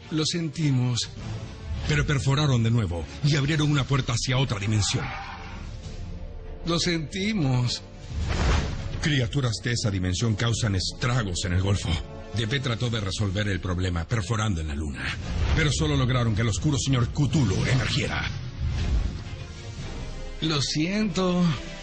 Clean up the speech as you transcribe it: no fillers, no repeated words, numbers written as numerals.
Lo sentimos. Pero perforaron de nuevo y abrieron una puerta hacia otra dimensión. Lo sentimos. Criaturas de esa dimensión causan estragos en el Golfo. DP trató de resolver el problema perforando en la luna, pero solo lograron que el oscuro señor Cthulhu emergiera. Lo siento.